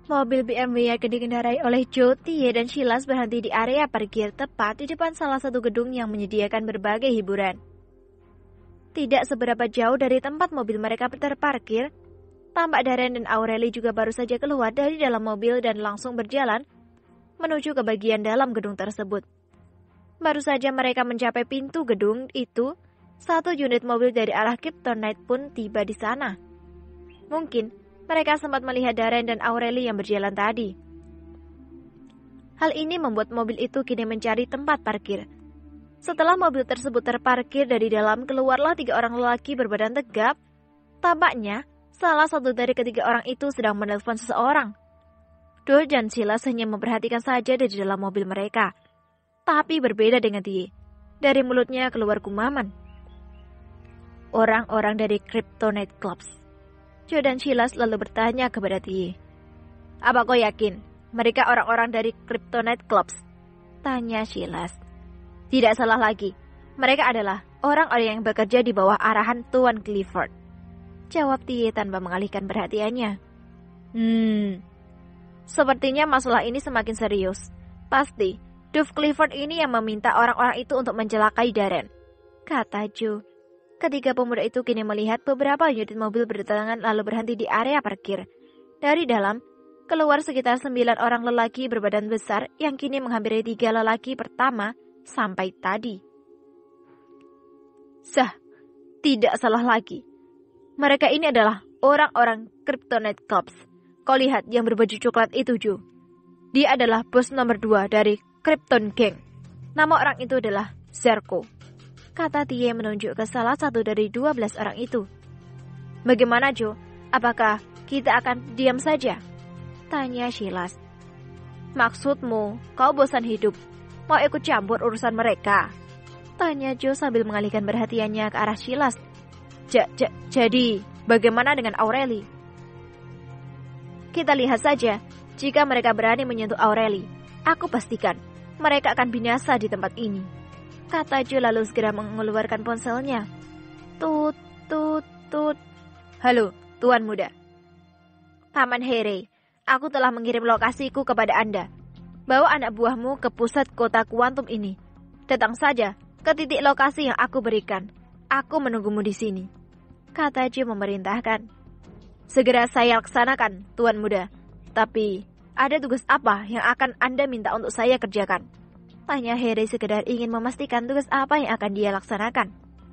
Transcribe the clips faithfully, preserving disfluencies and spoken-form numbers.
Mobil B M W yang dikendarai oleh Joe, Tie, dan Silas berhenti di area parkir tepat di depan salah satu gedung yang menyediakan berbagai hiburan. Tidak seberapa jauh dari tempat mobil mereka terparkir, tampak Darren dan Aureli juga baru saja keluar dari dalam mobil dan langsung berjalan menuju ke bagian dalam gedung tersebut. Baru saja mereka mencapai pintu gedung itu, satu unit mobil dari arah Kryptonite pun tiba di sana. Mungkin mereka sempat melihat Darren dan Aureli yang berjalan tadi. Hal ini membuat mobil itu kini mencari tempat parkir. Setelah mobil tersebut terparkir, dari dalam keluarlah tiga orang lelaki berbadan tegap. Tampaknya salah satu dari ketiga orang itu sedang menelpon seseorang. Joe dan Silas hanya memperhatikan saja dari dalam mobil mereka. Tapi berbeda dengan Tie. Dari mulutnya keluar kumaman. Orang-orang dari Kryptonite Clubs. Joe dan Silas lalu bertanya kepada Tie. Apa kau yakin mereka orang-orang dari Kryptonite Clubs? Tanya Silas. Tidak salah lagi. Mereka adalah orang-orang yang bekerja di bawah arahan Tuan Clifford. Jawab Tie tanpa mengalihkan perhatiannya. Hmm, sepertinya masalah ini semakin serius. Pasti Duff Clifford ini yang meminta orang-orang itu untuk mencelakai Darren, kata Joe. Ketiga pemuda itu kini melihat beberapa unit mobil berdatangan lalu berhenti di area parkir. Dari dalam, keluar sekitar sembilan orang lelaki berbadan besar yang kini menghampiri tiga lelaki pertama sampai tadi. Sah, tidak salah lagi. Mereka ini adalah orang-orang Kryptonite Clubs. Kau lihat yang berbaju coklat itu, Joe. Dia adalah bos nomor dua dari Krypton Gang. Nama orang itu adalah Zerko, kata Tie menunjuk ke salah satu dari dua belas orang itu. Bagaimana, Joe? Apakah kita akan diam saja? Tanya Silas. Maksudmu, kau bosan hidup? Mau ikut campur urusan mereka? Tanya Joe sambil mengalihkan perhatiannya ke arah Silas. Ja, ja, jadi, bagaimana dengan Aureli? Kita lihat saja. Jika mereka berani menyentuh Aureli, aku pastikan mereka akan binasa di tempat ini, kata Joe lalu segera mengeluarkan ponselnya. Tut, tut, tut. Halo, Tuan Muda. Paman Harry, aku telah mengirim lokasiku kepada Anda. Bawa anak buahmu ke pusat kota kuantum ini. Datang saja ke titik lokasi yang aku berikan. Aku menunggumu di sini, kata Joe memerintahkan. Segera saya laksanakan, Tuan Muda. Tapi, ada tugas apa yang akan Anda minta untuk saya kerjakan? Tanya Harry sekedar ingin memastikan tugas apa yang akan dia laksanakan.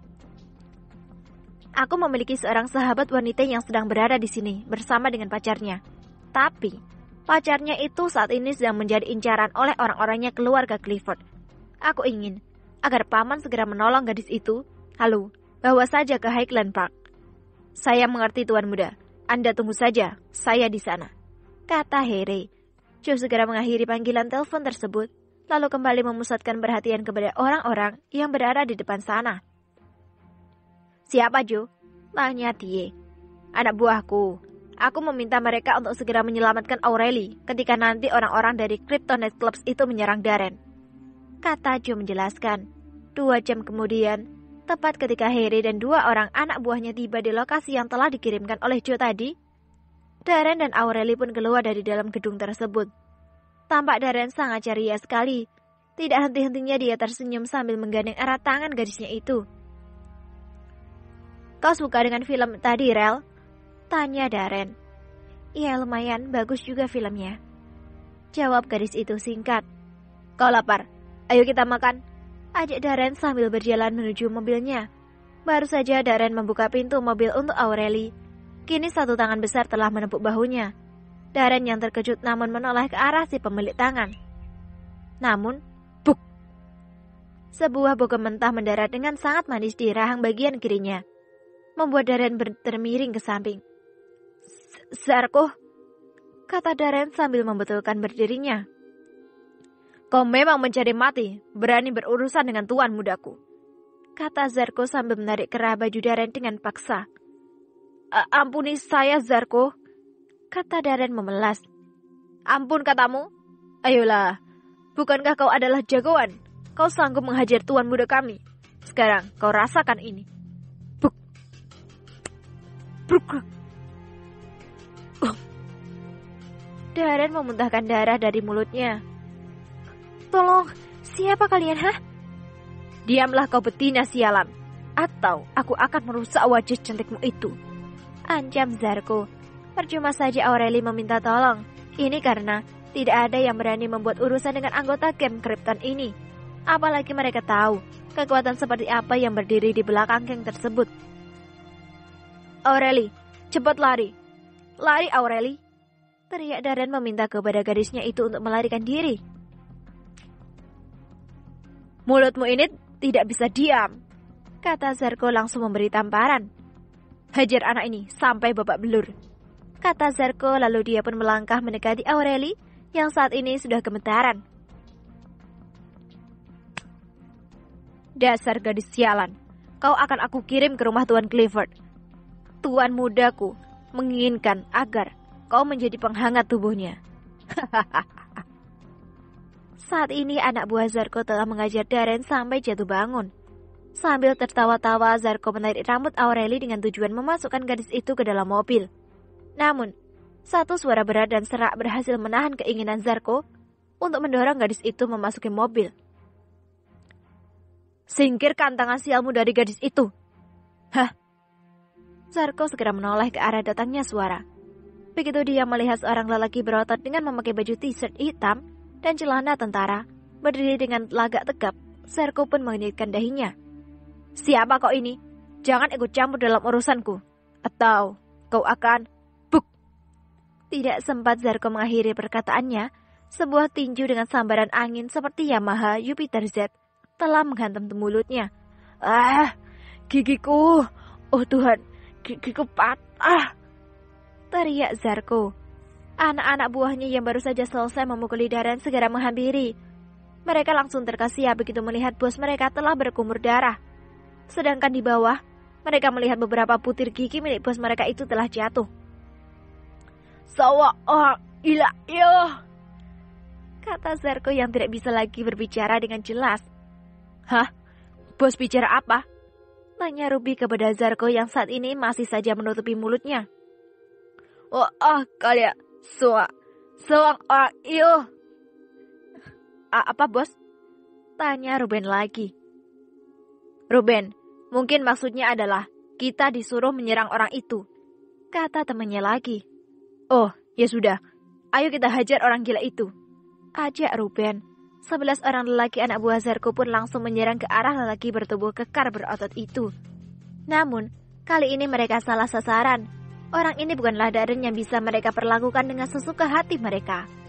Aku memiliki seorang sahabat wanita yang sedang berada di sini bersama dengan pacarnya. Tapi, pacarnya itu saat ini sedang menjadi incaran oleh orang-orangnya keluarga Clifford. Aku ingin agar paman segera menolong gadis itu. Halo, bawa saja ke Highland Park. Saya mengerti, Tuan Muda. Anda tunggu saja, saya di sana, kata Harry. Joe segera mengakhiri panggilan telepon tersebut, lalu kembali memusatkan perhatian kepada orang-orang yang berada di depan sana. Siapa, Joe? Tanya Tie. Anak buahku. Aku meminta mereka untuk segera menyelamatkan Aureli ketika nanti orang-orang dari Kryptonite Clubs itu menyerang Darren, kata Joe menjelaskan. Dua jam kemudian, tepat ketika Harry dan dua orang anak buahnya tiba di lokasi yang telah dikirimkan oleh Joe tadi, Darren dan Aureli pun keluar dari dalam gedung tersebut. Tampak Darren sangat ceria sekali. Tidak henti-hentinya dia tersenyum sambil menggandeng erat tangan gadisnya itu. Kau suka dengan film tadi, Rel? Tanya Darren. Iya, lumayan bagus juga filmnya, jawab gadis itu singkat. Kau lapar? Ayo kita makan, ajak Darren sambil berjalan menuju mobilnya. Baru saja Darren membuka pintu mobil untuk Aureli, kini satu tangan besar telah menepuk bahunya. Darren yang terkejut namun menoleh ke arah si pemilik tangan. Namun, buk! Sebuah bogem mentah mendarat dengan sangat manis di rahang bagian kirinya, membuat Darren termiring ke samping. Zarko, kata Darren sambil membetulkan berdirinya. Kau memang mencari mati, berani berurusan dengan tuan mudaku, kata Zarko sambil menarik kerah baju Darren dengan paksa. Ampuni saya, Zarko, kata Darren memelas. Ampun katamu? Ayolah, bukankah kau adalah jagoan? Kau sanggup menghajar tuan muda kami. Sekarang kau rasakan ini. Buk. Buk. Uh. Darren memuntahkan darah dari mulutnya. Tolong, siapa kalian, hah? Diamlah kau betina sialan, atau aku akan merusak wajah cantikmu itu. Ancam Zarko. Percuma saja Aureli meminta tolong. Ini karena tidak ada yang berani membuat urusan dengan anggota geng Krypton ini. Apalagi mereka tahu kekuatan seperti apa yang berdiri di belakang geng tersebut. Aureli, cepat lari. Lari Aureli. Teriak Darren meminta kepada gadisnya itu untuk melarikan diri. Mulutmu ini tidak bisa diam, kata Zarko langsung memberi tamparan. Hajar anak ini sampai babak belur, kata Zarko lalu dia pun melangkah mendekati Aureli yang saat ini sudah gemetaran. Dasar gadis sialan, kau akan aku kirim ke rumah Tuan Clifford. Tuan mudaku menginginkan agar kau menjadi penghangat tubuhnya. Saat ini anak buah Zarko telah mengajar Darren sampai jatuh bangun. Sambil tertawa-tawa, Zarko menarik rambut Aureli dengan tujuan memasukkan gadis itu ke dalam mobil. Namun, satu suara berat dan serak berhasil menahan keinginan Zarko untuk mendorong gadis itu memasuki mobil. Singkirkan tangan sialmu dari gadis itu. Hah? Zarko segera menoleh ke arah datangnya suara. Begitu dia melihat seorang lelaki berotot dengan memakai baju t-shirt hitam dan celana tentara, berdiri dengan lagak tegap, Zarko pun menginjitkan dahinya. Siapa kau ini? Jangan ikut campur dalam urusanku, atau kau akan buk. Tidak sempat Zarko mengakhiri perkataannya, sebuah tinju dengan sambaran angin seperti Yamaha Jupiter Z telah menghantam mulutnya. Ah, gigiku, oh Tuhan, gigiku patah, teriak Zarko. Anak-anak buahnya yang baru saja selesai memukuli Darren segera menghampiri. Mereka langsung terkesiap begitu melihat bos mereka telah berkumur darah. Sedangkan di bawah, mereka melihat beberapa butir gigi milik bos mereka itu telah jatuh. Sawa oh ila iyo, kata Zarko yang tidak bisa lagi berbicara dengan jelas. Hah? Bos bicara apa? Tanya Ruby kepada Zarko yang saat ini masih saja menutupi mulutnya. Oh ah kalian. Soa, soang orang iyo. Apa bos? Tanya Ruben lagi. Ruben, mungkin maksudnya adalah kita disuruh menyerang orang itu, kata temannya lagi. Oh, ya sudah. Ayo kita hajar orang gila itu, ajak Ruben. Sebelas orang lelaki anak buah Zarko pun langsung menyerang ke arah lelaki bertubuh kekar berotot itu. Namun, kali ini mereka salah sasaran. Orang ini bukanlah Darren yang bisa mereka perlakukan dengan sesuka hati mereka.